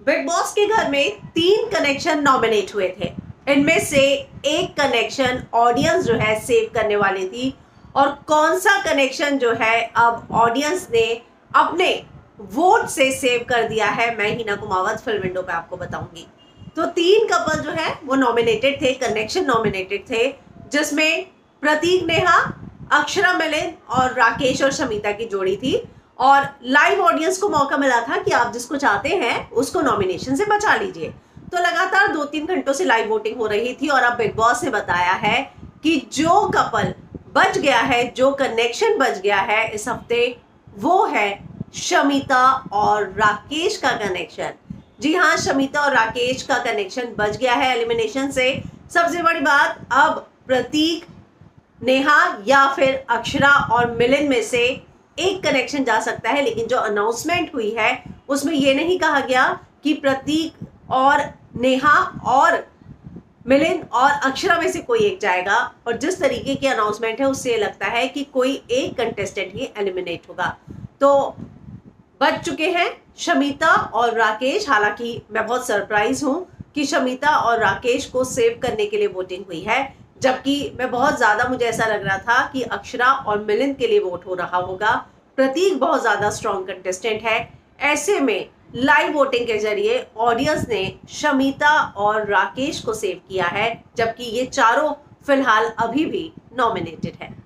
Big boss के घर में 3 कनेक्शन नॉमिनेट हुए थे। इनमें से एक कनेक्शन ऑडियंस जो है सेव करने वाली थी और कौन सा कनेक्शन जो है अब ऑडियंस ने अपने वोट से सेव कर दिया है, मैं हिना कुमावत फिल्म विंडो पे आपको बताऊंगी। तो 3 कपल जो है वो नॉमिनेटेड थे, कनेक्शन नॉमिनेटेड थे, जिसमें प्रतीक नेहा, अक्षरा मिलिंद और राकेश और शमिता की जोड़ी थी। और लाइव ऑडियंस को मौका मिला था कि आप जिसको चाहते हैं उसको नॉमिनेशन से बचा लीजिए। तो लगातार 2-3 घंटों से लाइव वोटिंग हो रही थी और अब बिग बॉस ने बताया है कि जो कपल बच गया है, जो कनेक्शन बच गया है इस हफ्ते, वो है शमिता और राकेश का कनेक्शन। जी हाँ, शमिता और राकेश का कनेक्शन बच गया है एलिमिनेशन से। सबसे बड़ी बात, अब प्रतीक नेहा या फिर अक्षरा और मिलिंद में से एक कनेक्शन जा सकता है। लेकिन जो अनाउंसमेंट हुई है उसमें यह नहीं कहा गया कि प्रतीक और नेहा और मिलिंद और अक्षरा में से कोई एक जाएगा। और जिस तरीके की अनाउंसमेंट है उससे लगता है कि कोई एक कंटेस्टेंट ही एलिमिनेट होगा। तो बच चुके हैं शमिता और राकेश। हालांकि मैं बहुत सरप्राइज हूं कि शमिता और राकेश को सेव करने के लिए वोटिंग हुई है, जबकि मैं बहुत ज्यादा, मुझे ऐसा लग रहा था कि अक्षरा और मिलिंद के लिए वोट हो रहा होगा। प्रतीक बहुत ज्यादा स्ट्रॉन्ग कंटेस्टेंट है। ऐसे में लाइव वोटिंग के जरिए ऑडियंस ने शमिता और राकेश को सेव किया है, जबकि ये चारों फिलहाल अभी भी नॉमिनेटेड है।